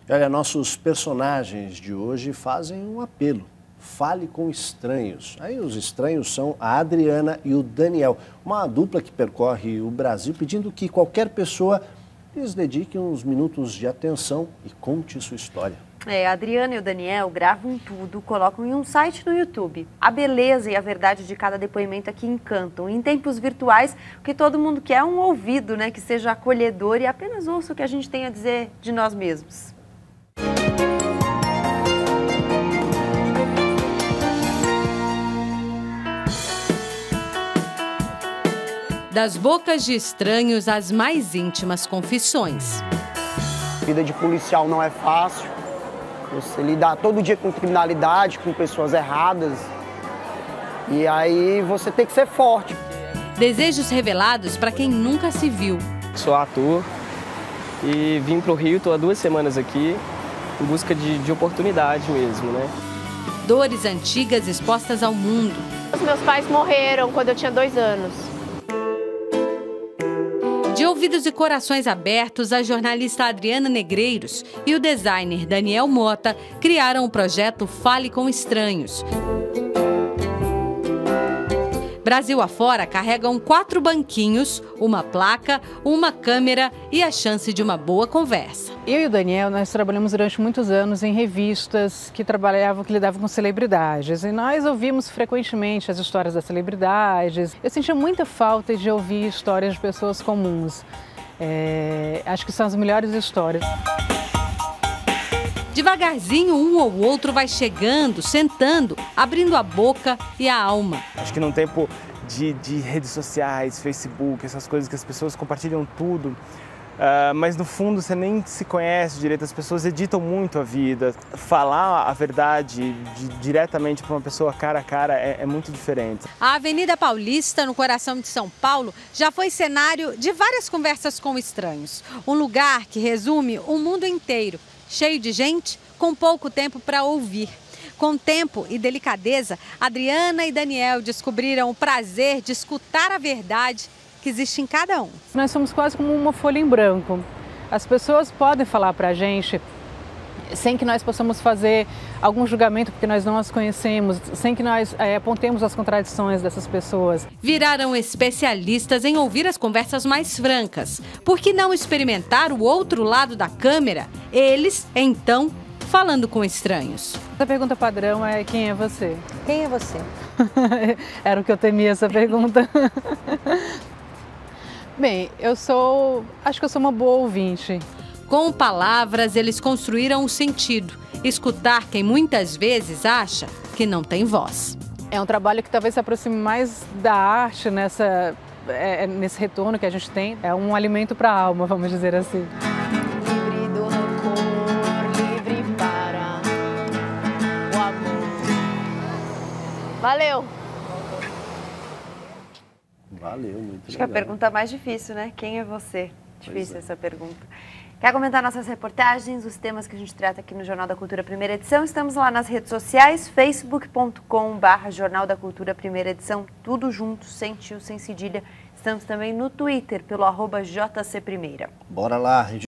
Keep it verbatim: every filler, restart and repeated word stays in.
Olha, nossos personagens de hoje fazem um apelo. Fale com estranhos. Aí os estranhos são a Adriana e o Daniel, uma dupla que percorre o Brasil pedindo que qualquer pessoa lhes dedique uns minutos de atenção e conte sua história. É, a Adriana e o Daniel gravam tudo, colocam em um site no YouTube. A beleza e a verdade de cada depoimento aqui encantam. Em tempos virtuais, o que todo mundo quer é um ouvido, né, que seja acolhedor e apenas ouça o que a gente tem a dizer de nós mesmos. Das bocas de estranhos às mais íntimas confissões. Vida de policial não é fácil. Você lidar todo dia com criminalidade, com pessoas erradas. E aí você tem que ser forte. Desejos revelados para quem nunca se viu. Sou ator e vim para o Rio, estou há duas semanas aqui, em busca de, de oportunidade mesmo, né? Dores antigas expostas ao mundo. Os meus pais morreram quando eu tinha dois anos. De ouvidos e corações abertos, a jornalista Adriana Negreiros e o designer Daniel Mota criaram o projeto Fale com Estranhos. Brasil afora carregam quatro banquinhos, uma placa, uma câmera e a chance de uma boa conversa. Eu e o Daniel, nós trabalhamos durante muitos anos em revistas que trabalhavam, que lidavam com celebridades. E nós ouvimos frequentemente as histórias das celebridades. Eu sentia muita falta de ouvir histórias de pessoas comuns. É, acho que são as melhores histórias. Devagarzinho, um ou outro vai chegando, sentando, abrindo a boca e a alma. Acho que num tempo de, de redes sociais, Facebook, essas coisas que as pessoas compartilham tudo, uh, mas no fundo você nem se conhece direito, as pessoas editam muito a vida. Falar a verdade de, diretamente para uma pessoa cara a cara é, é muito diferente. A Avenida Paulista, no coração de São Paulo, já foi cenário de várias conversas com estranhos. Um lugar que resume o mundo inteiro. Cheio de gente, com pouco tempo para ouvir. Com tempo e delicadeza, Adriana e Daniel descobriram o prazer de escutar a verdade que existe em cada um. Nós somos quase como uma folha em branco. As pessoas podem falar para a gente sem que nós possamos fazer algum julgamento, porque nós não as conhecemos, sem que nós é, apontemos as contradições dessas pessoas. Viraram especialistas em ouvir as conversas mais francas. Por que não experimentar o outro lado da câmera? Eles, então, falando com estranhos. A pergunta padrão é: quem é você? Quem é você? Era o que eu temia, essa pergunta. Bem, eu sou... acho que eu sou uma boa ouvinte. Com palavras, eles construíram o sentido. Escutar quem muitas vezes acha que não tem voz. É um trabalho que talvez se aproxime mais da arte nessa, é, nesse retorno que a gente tem. É um alimento para a alma, vamos dizer assim. Livre do rancor, livre para o amor. Valeu! Valeu, muito Acho que é a legal. pergunta mais difícil, né? Quem é você? Difícil é. essa pergunta. Quer comentar nossas reportagens, os temas que a gente trata aqui no Jornal da Cultura Primeira Edição? Estamos lá nas redes sociais, facebook ponto com barra Jornal da Cultura Primeira Edição, tudo junto, sem tio, sem cedilha. Estamos também no Twitter, pelo arroba J C Primeira. Bora lá,